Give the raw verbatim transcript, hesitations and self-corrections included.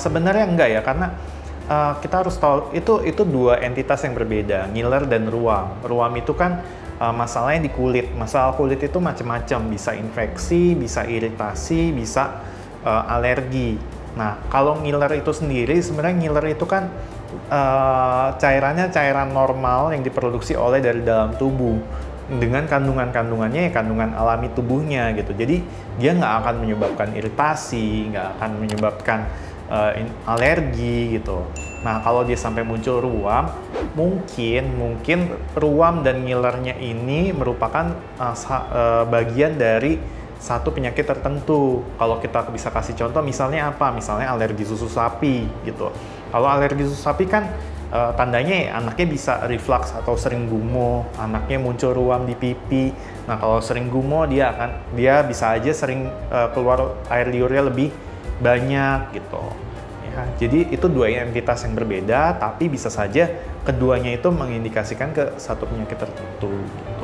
sebenarnya enggak ya, karena uh, kita harus tahu itu itu dua entitas yang berbeda, ngiler dan ruam. Ruam itu kan uh, masalahnya di kulit. Masalah kulit itu macam-macam, bisa infeksi, bisa iritasi, bisa uh, alergi. Nah, kalau ngiler itu sendiri, sebenarnya ngiler itu kan uh, cairannya cairan normal yang diproduksi oleh dari dalam tubuh dengan kandungan-kandungannya ya kandungan alami tubuhnya gitu. Jadi dia nggak akan menyebabkan iritasi, nggak akan menyebabkan uh, alergi gitu. Nah, kalau dia sampai muncul ruam, mungkin mungkin ruam dan ngilernya ini merupakan uh, uh, bagian dari satu penyakit tertentu. Kalau kita bisa kasih contoh, misalnya apa? Misalnya alergi susu sapi gitu. Kalau alergi susu sapi kan Uh, tandanya ya, anaknya bisa reflux atau sering gumoh, anaknya muncul ruam di pipi. Nah, kalau sering gumoh dia akan dia bisa aja sering uh, keluar air liurnya lebih banyak gitu. Ya, jadi itu dua entitas yang berbeda, tapi bisa saja keduanya itu mengindikasikan ke satu penyakit tertentu.